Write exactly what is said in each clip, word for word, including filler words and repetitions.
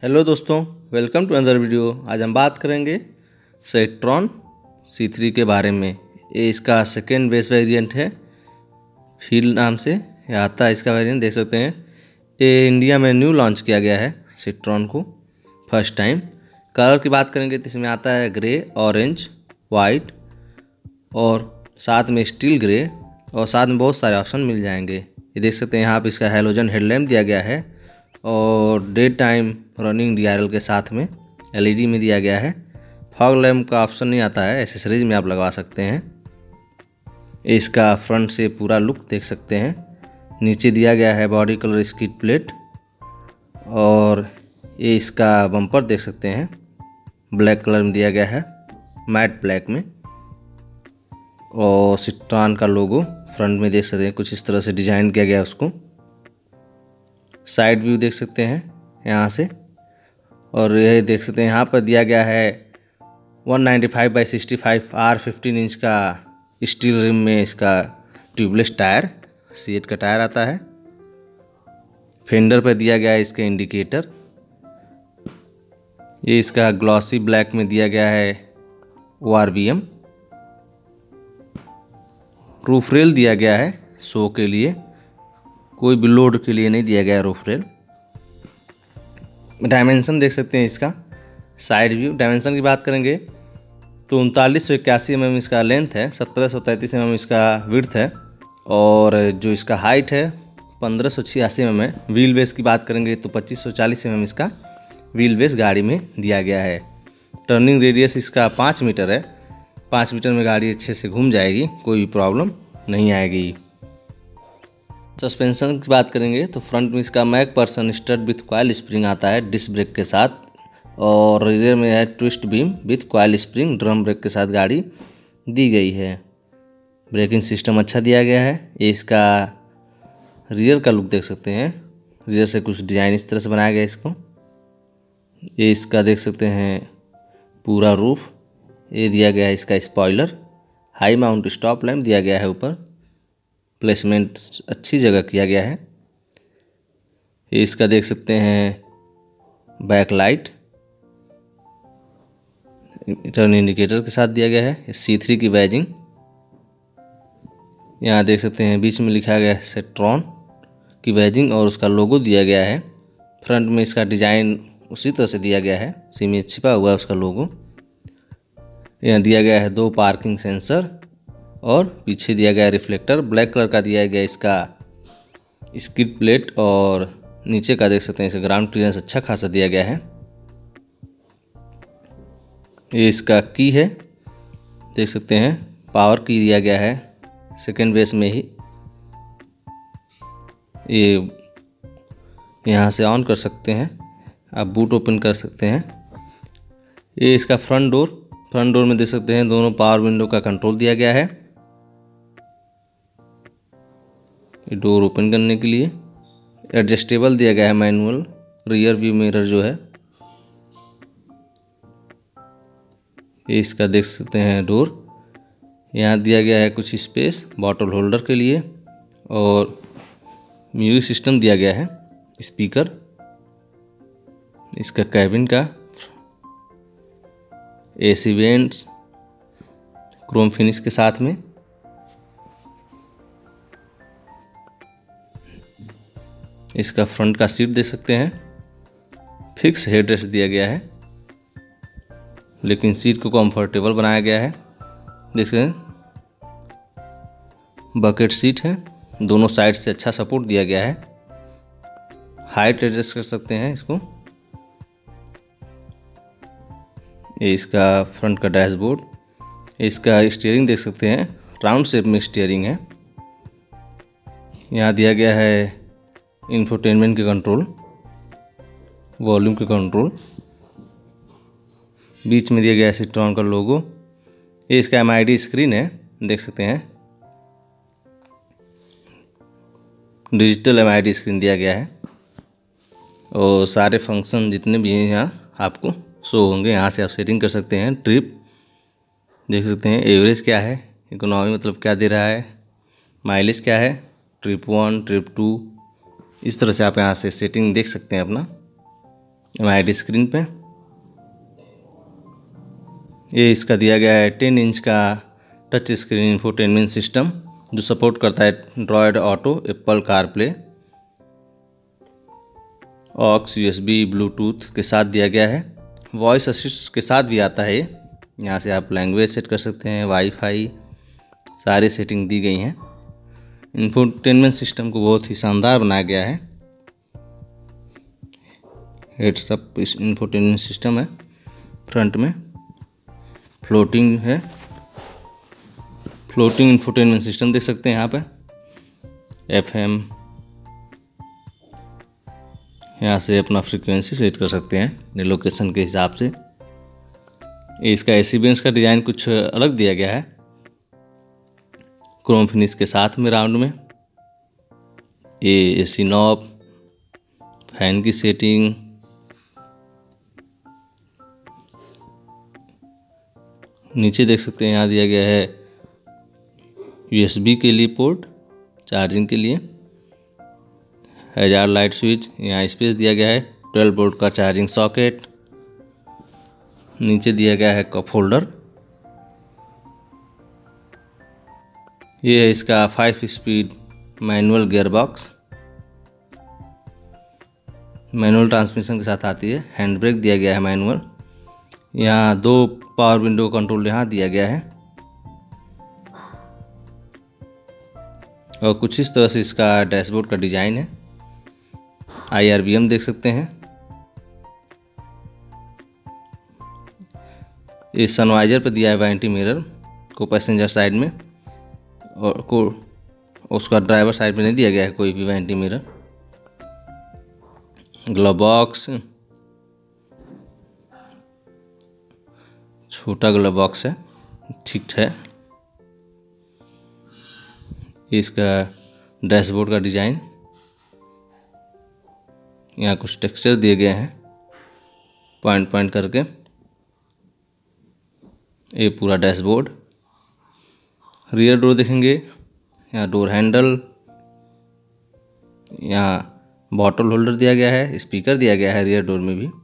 Hello दोस्तों, welcome to another video. आज हम बात करेंगे सेट्रॉन सी थ्री के बारे में। ये इसका सेकेंड बेस वेरिएंट है, फील्ड नाम से ये आता है इसका वेरिएंट। देख सकते हैं ये इंडिया में न्यू लॉन्च किया गया है सेट्रॉन को फर्स्ट टाइम। कलर की बात करेंगे तो इसमें आता है ग्रे, ऑरेंज, वाइट और साथ में स्टील ग्रे और साथ में बहुत सारे ऑप्शन मिल जाएंगे। ये देख सकते हैं यहाँ पर इसका हेलोजन हेडलैम्प दिया गया है और daytime running D R L के साथ में एल ई डी में दिया गया है। फॉग लैम्प का ऑप्शन नहीं आता है, एसेसरीज में आप लगा सकते हैं। इसका फ्रंट से पूरा लुक देख सकते हैं। नीचे दिया गया है बॉडी कलर स्किड प्लेट और ये इसका बम्पर देख सकते हैं ब्लैक कलर में दिया गया है, मैट ब्लैक में। और सेट्रॉन का लोगो फ्रंट में देख सकते हैं, कुछ इस तरह से डिजाइन किया गया है उसको। साइड व्यू देख सकते हैं यहाँ से। और यह देख सकते हैं यहाँ पर दिया गया है one ninety five by sixty five R fifteen inch का स्टील रिम में इसका ट्यूबलेस टायर सी एट का टायर आता है। फेंडर पर दिया गया है इसका इंडिकेटर। ये इसका ग्लॉसी ब्लैक में दिया गया है O R V M. Roof rail दिया गया है शो के लिए, कोई भी लोड के लिए नहीं दिया गया रूफ रेल। डायमेंशन देख सकते हैं इसका, साइड व्यू। डायमेंशन की बात करेंगे तो उनतालीस सौ इक्यासी एम एम इसका लेंथ है, सत्रह सौ तैंतीस एम एम इसका विड्थ है और जो इसका हाइट है पंद्रह सौ छियासी एम एम है। व्हील बेस की बात करेंगे तो पच्चीस सौ चालीस एम एम इसका व्हील बेस गाड़ी में दिया गया है। टर्निंग रेडियस इसका पाँच मीटर है। पाँच मीटर में गाड़ी अच्छे से घूम जाएगी, कोई प्रॉब्लम नहीं आएगी। सस्पेंशन की बात करेंगे तो फ्रंट में इसका McPherson strut with coil spring आता है डिस्क ब्रेक के साथ और रियर में है twist beam with coil spring drum brake के साथ गाड़ी दी गई है। ब्रेकिंग सिस्टम अच्छा दिया गया है। ये इसका रियर का लुक देख सकते हैं, रियर से कुछ डिज़ाइन इस तरह से बनाया गया है इसको। ये इसका देख सकते हैं पूरा रूफ। ये दिया गया है इसका spoiler, high mount stop lamp दिया गया है ऊपर, प्लेसमेंट अच्छी जगह किया गया है। ये इसका देख सकते हैं बैक लाइट टर्न इंडिकेटर के साथ दिया गया है। सी थ्री की बैजिंग यहाँ देख सकते हैं, बीच में लिखा गया है सेट्रॉन की बैजिंग और उसका लोगो दिया गया है। फ्रंट में इसका डिज़ाइन उसी तरह से दिया गया है, सी में छिपा हुआ है उसका लोगो। यहाँ दिया गया है दो पार्किंग सेंसर और पीछे दिया गया रिफ्लेक्टर। ब्लैक कलर का दिया गया इसका स्किड प्लेट और नीचे का देख सकते हैं इसे ग्राउंड क्लियरेंस अच्छा खासा दिया गया है। ये इसका की है, देख सकते हैं पावर की दिया गया है सेकेंड बेस में ही। ये यहाँ से ऑन कर सकते हैं, आप बूट ओपन कर सकते हैं। ये इसका फ्रंट डोर, फ्रंट डोर में देख सकते हैं दोनों पावर विंडो का कंट्रोल दिया गया है डोर ओपन करने के लिए। एडजस्टेबल दिया गया है मैनुअल रियर व्यू मिरर जो है। ये इसका देख सकते हैं डोर। यहाँ दिया गया है कुछ स्पेस बॉटल होल्डर के लिए और म्यूजिक सिस्टम दिया गया है, स्पीकर। इसका कैबिन का एसी वेंट्स क्रोम फिनिश के साथ में। इसका फ्रंट का सीट देख सकते हैं, फिक्स हेडरेस्ट दिया गया है लेकिन सीट को कंफर्टेबल बनाया गया है। देख सकते हैं बकेट सीट है, दोनों साइड से अच्छा सपोर्ट दिया गया है। हाइट एडजस्ट कर सकते हैं इसको। ये इसका फ्रंट का डैशबोर्ड। इसका स्टीयरिंग देख सकते हैं राउंड शेप में स्टीयरिंग है। यहाँ दिया गया है इंफोटेनमेंट के कंट्रोल, वॉल्यूम के कंट्रोल। बीच में दिया गया है सेट्रॉन का लोगो। ये इसका एम आई डी स्क्रीन है, देख सकते हैं digital M I D screen दिया गया है और सारे फंक्शन जितने भी हैं यहाँ आपको शो होंगे। यहाँ से आप सेटिंग कर सकते हैं। ट्रिप देख सकते हैं, एवरेज क्या है, इकोनॉमी मतलब क्या दे रहा है, माइलेज क्या है, ट्रिप वन ट्रिप टू, इस तरह से आप यहाँ से सेटिंग देख सकते हैं अपना। एम आई डी स्क्रीन पे। ये इसका दिया गया है टेन इंच का टच स्क्रीन इंफोटेनमेंट सिस्टम जो सपोर्ट करता है Android auto, Apple CarPlay, aux, USB, Bluetooth के साथ दिया गया है। वॉइस असिस्ट के साथ भी आता है। यहाँ से आप लैंग्वेज सेट कर सकते हैं, वाईफाई, सारी सेटिंग दी गई हैं। इंफोटेनमेंट सिस्टम को बहुत ही शानदार बनाया गया है। हेड्स अप इंफोटेनमेंट सिस्टम है, फ्रंट में फ्लोटिंग है, फ्लोटिंग इंफोटेनमेंट सिस्टम देख सकते हैं यहाँ पे। एफएम, यहाँ से अपना फ्रीक्वेंसी सेट कर सकते हैं अपने लोकेशन के हिसाब से। इसका एसी बेंच का डिज़ाइन कुछ अलग दिया गया है, क्रोम फिनिश के साथ में राउंड में। ये एसी नॉब, फैन की सेटिंग, नीचे देख सकते हैं यहाँ दिया गया है यूएसबी के लिए पोर्ट, चार्जिंग के लिए, हैजार्ड लाइट स्विच। यहाँ स्पेस दिया गया है, ट्वेल्व वोल्ट का चार्जिंग सॉकेट। नीचे दिया गया है कप होल्डर। ये है इसका five speed manual gear box, manual transmission के साथ आती है। हैंड ब्रेक दिया गया है मैनुअल। यहाँ दो पावर विंडो कंट्रोल यहाँ दिया गया है और कुछ इस तरह से इसका डैशबोर्ड का डिज़ाइन है। आई आर वी एम देख सकते हैं। इस सनवाइजर पर दिया है वारंटी मिरर को पैसेंजर साइड में, और को उसका ड्राइवर साइड में नहीं दिया गया है कोई भी वारंटी मिरर। ग्लव बॉक्स, छोटा ग्लव बॉक्स है, ठीक है। इसका डैशबोर्ड का डिज़ाइन, यहाँ कुछ टेक्सचर दिए गए हैं पॉइंट पॉइंट करके। ये पूरा डैशबोर्ड। रियर डोर देखेंगे, यहाँ डोर हैंडल, यहाँ बॉटल होल्डर दिया गया है, स्पीकर दिया गया है रियर डोर में भी।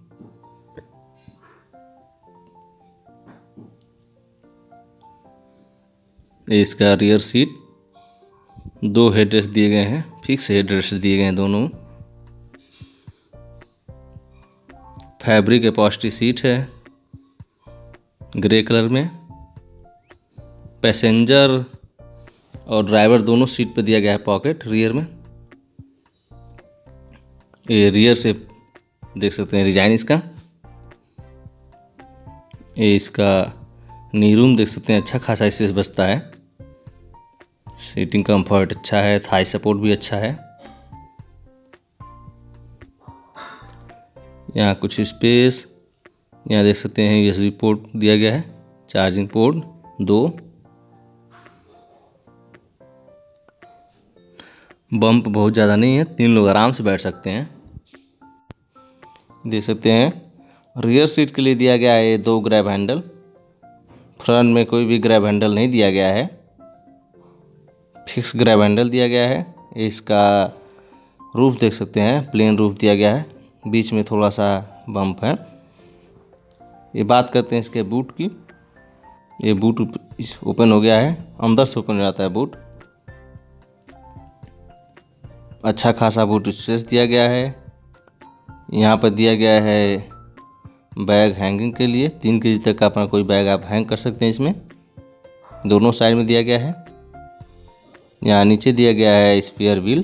ये इसका रियर सीट, दो हेडरेस्ट दिए गए हैं, फिक्स हेडरेस्ट दिए गए हैं दोनों। फैब्रिक अपॉल्स्ट्री सीट है ग्रे कलर में। पैसेंजर और ड्राइवर दोनों सीट पर दिया गया है पॉकेट रियर में। ये रियर से देख सकते हैं डिजाइन इसका। ये इसका नी रूम देख सकते हैं, अच्छा खासा इससे बचता है। सीटिंग कंफर्ट अच्छा है, थाई सपोर्ट भी अच्छा है। यहाँ कुछ स्पेस, यहाँ देख सकते हैं यूएसबी पोर्ट दिया गया है, चार्जिंग पोर्ट दो। बम्प बहुत ज़्यादा नहीं है, तीन लोग आराम से बैठ सकते हैं। देख सकते हैं रियर सीट के लिए दिया गया है दो ग्रैब हैंडल। फ्रंट में कोई भी ग्रैब हैंडल नहीं दिया गया है, फिक्स ग्रैब हैंडल दिया गया है। इसका रूफ देख सकते हैं, प्लेन रूफ दिया गया है, बीच में थोड़ा सा बम्प है। ये बात करते हैं इसके बूट की। ये बूट ओपन हो गया है, अंदर से ओपन हो जाता है बूट। अच्छा खासा बूट स्पेस दिया गया है। यहाँ पर दिया गया है बैग हैंगिंग के लिए, तीन के जी तक का अपना कोई बैग आप हैंग कर सकते हैं इसमें। दोनों साइड में दिया गया है। यहाँ नीचे दिया गया है स्पेयर व्हील।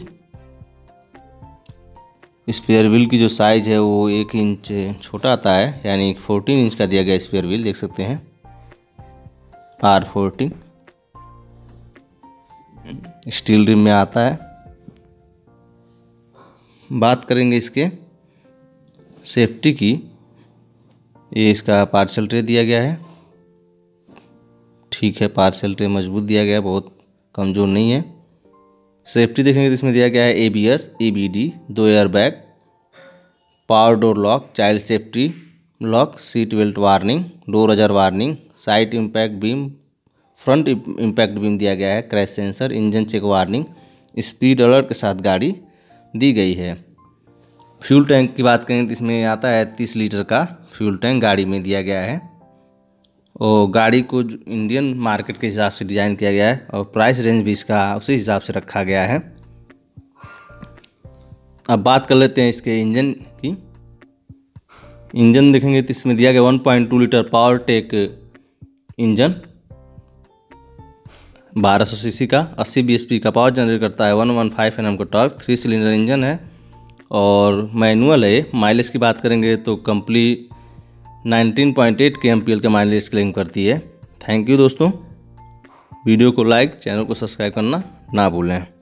स्पेयर व्हील की जो साइज़ है वो एक इंच छोटा आता है, यानी फोर्टीन इंच का दिया गया स्पेयर व्हील, देख सकते हैं आर फोर्टीन। स्टील रिम में आता है। बात करेंगे इसके सेफ्टी की। ये इसका पार्सल ट्रे दिया गया है, ठीक है, पार्सल ट्रे मजबूत दिया गया है, बहुत कमज़ोर नहीं है। सेफ्टी देखेंगे तो इसमें दिया गया है A B S, A B D, दो air bag, power door lock, child safety lock, seat belt warning, door ajar warning, side impact beam, front impact beam दिया गया है, crash sensor, engine check warning, speed alert के साथ गाड़ी दी गई है। Fuel tank की बात करें तो इसमें आता है तीस लीटर का फ्यूल टैंक गाड़ी में दिया गया है और गाड़ी को इंडियन मार्केट के हिसाब से डिज़ाइन किया गया है और प्राइस रेंज भी इसका उसी हिसाब से रखा गया है। अब बात कर लेते हैं इसके इंजन की। इंजन देखेंगे तो इसमें दिया गया one point two litre power tech engine, बारह सौ सीसी का, अस्सी बीएचपी का पावर जनरेट करता है, वन वन फाइव एनएम का टॉर्क, थ्री सिलेंडर इंजन है और मैनुअल है। माइलेज की बात करेंगे तो company nineteen point eight K M P L का माइलेज क्लेम करती है। थैंक यू दोस्तों, वीडियो को लाइक, चैनल को सब्सक्राइब करना ना भूलें।